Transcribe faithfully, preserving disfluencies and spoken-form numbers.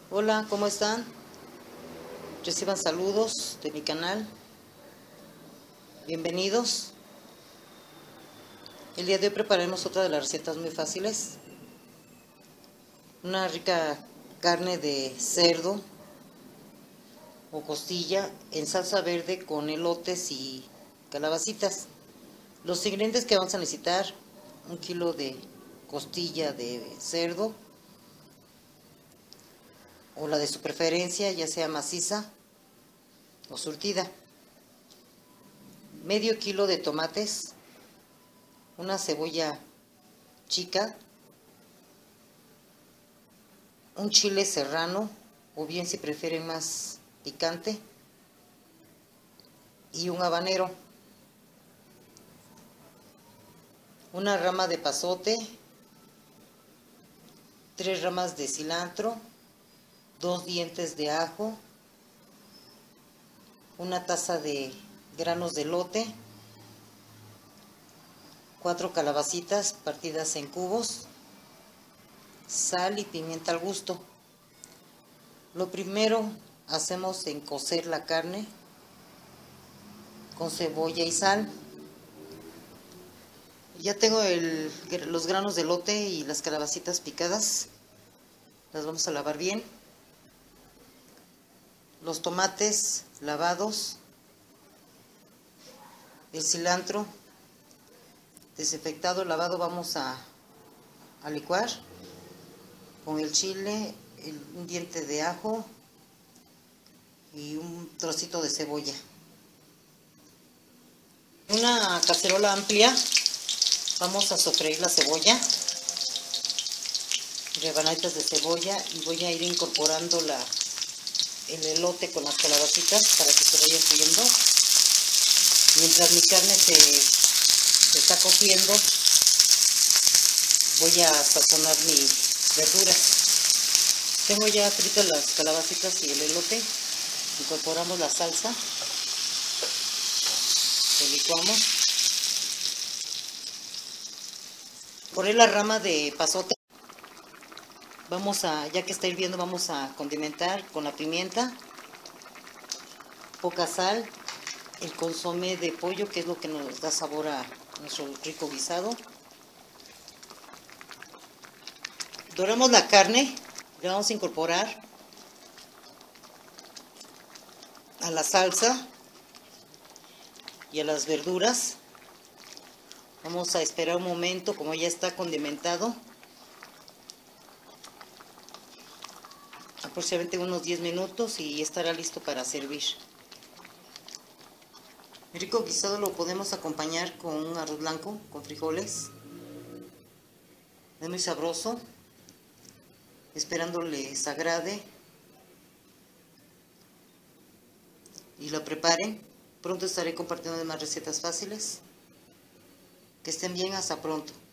Hola, ¿cómo están? Reciban saludos de mi canal. Bienvenidos. El día de hoy prepararemos otra de las recetas muy fáciles. Una rica carne de cerdo o costilla en salsa verde con elotes y calabacitas. Los ingredientes que vamos a necesitar: un kilo de costilla de cerdo o la de su preferencia, ya sea maciza o surtida, medio kilo de tomates, una cebolla chica, un chile serrano, o bien si prefieren más picante, y un habanero, una rama de pasote, tres ramas de cilantro, dos dientes de ajo, una taza de granos de elote, cuatro calabacitas partidas en cubos, sal y pimienta al gusto. Lo primero hacemos en cocer la carne con cebolla y sal. Ya tengo el, los granos de elote y las calabacitas picadas. Las vamos a lavar bien. Los tomates lavados. El cilantro desinfectado, lavado, vamos a, a licuar con el chile, el, un diente de ajo y un trocito de cebolla. En una cacerola amplia vamos a sofreír la cebolla, rebanaditas de cebolla, y voy a ir incorporando la, el elote con las calabacitas para que se vaya friendo. Mientras mi carne se, se está cociendo, voy a sazonar mis verduras. Tengo ya fritas las calabacitas y el elote. Incorporamos la salsa, lo licuamos. Poner la rama de pasote. Vamos a, ya que está hirviendo, vamos a condimentar con la pimienta, poca sal, el consomé de pollo, que es lo que nos da sabor a nuestro rico guisado. Doramos la carne, le vamos a incorporar a la salsa y a las verduras. Vamos a esperar un momento, como ya está condimentado, aproximadamente unos diez minutos, y estará listo para servir. El rico guisado lo podemos acompañar con un arroz blanco, con frijoles. Es muy sabroso. Esperando les agrade y lo preparen. Pronto estaré compartiendo demás recetas fáciles. Que estén bien, hasta pronto.